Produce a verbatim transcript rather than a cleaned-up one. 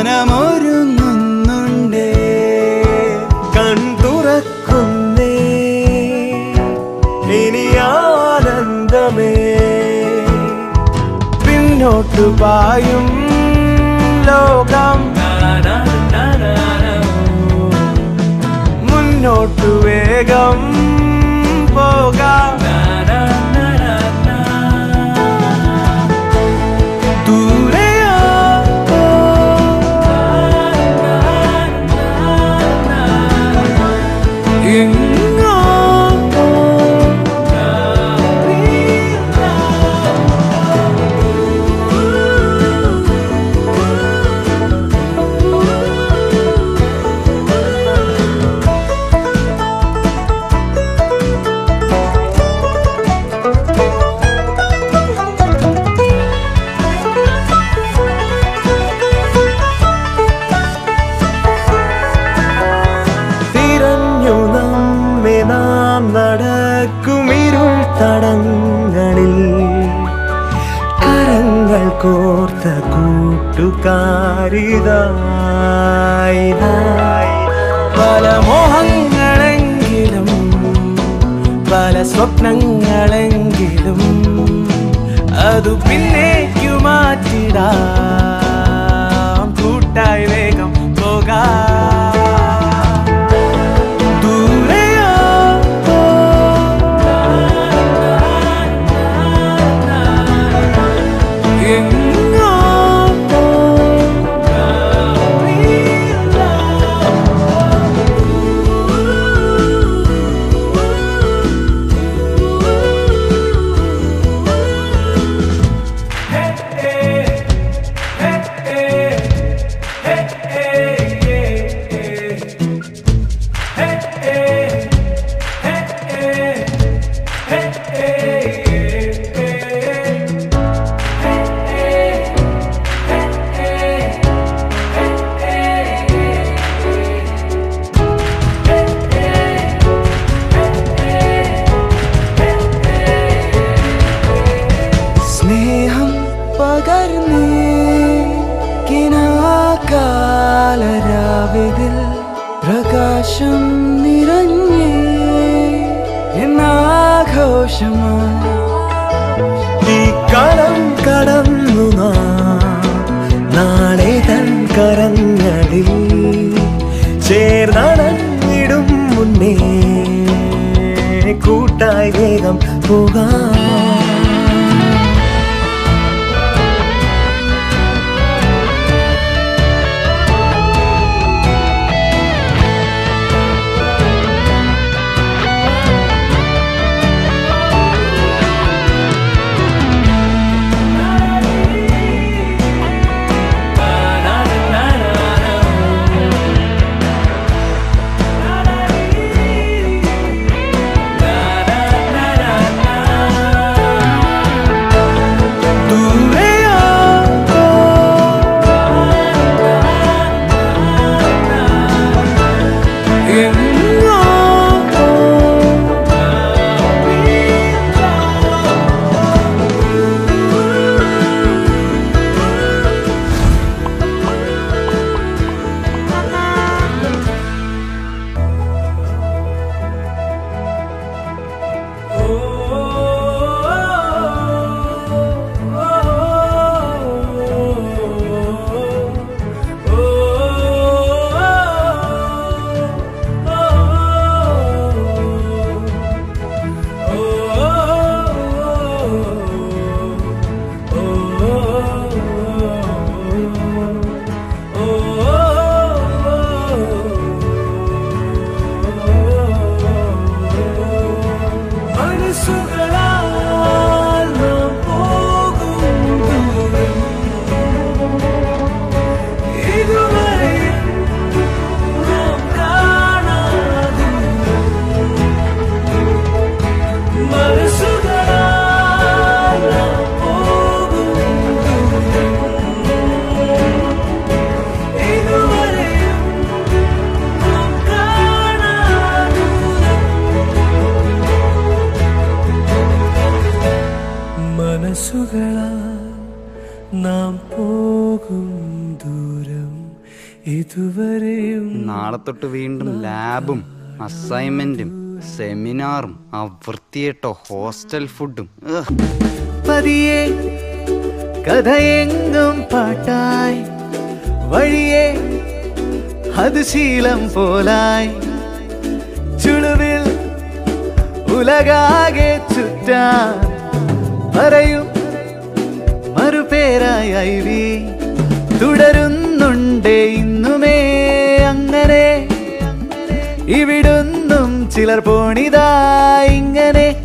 മനമൊരുങ്ങുന്നുണ്ടേ കൺതുറക്കുന്നേ ഇനി ആനന്ദമേ പിന്നോട്ടു പായും ലോകം മുന്നോട്ടു വേഗം പോകാം നടക്കുമിരുൾ തടങ്ങളിൽ കരങ്ങൾ കോർത്ത കൂട്ടുകാരിതായി പല മോഹങ്ങളെങ്കിലും പല സ്വപ്നങ്ങളെങ്കിലും അതു പിന്നേക്കു മാറ്റിടാം കൂട്ടായി വേഗം പോകാം കാലരാവിതിൽ പ്രകാശം നിറഞ്ഞേ എന്നാഘോഷമായി ഈ കാലം കടന്നു നാളെ തൻ കരങ്ങളിൽ ചേർന്നടങ്ങിടും മുന്നേ കൂട്ടായി വേഗം പോകാം ഇതുവരെയും നാളെ തൊട്ട് വീണ്ടും ലാബും അസൈൻമെന്റും സെമിനാറും ആ വൃത്തിയേട്ടോ ഹോസ്റ്റൽ ഫുഡും. പതിയെ കഥയെങ്ങും പാട്ടായി വഴിയെ അത് ശീലം പോലായി ചുളുവിൽ ഉലകാകെ ചുറ്റാൻ പറയും മറുപേരായി ഐവി തുടരുന്നുണ്ടേ ഇന്നുമേ അങ്ങനെ ഇവിടുന്നും ചിലർ പോണിതാ ഇങ്ങനെ.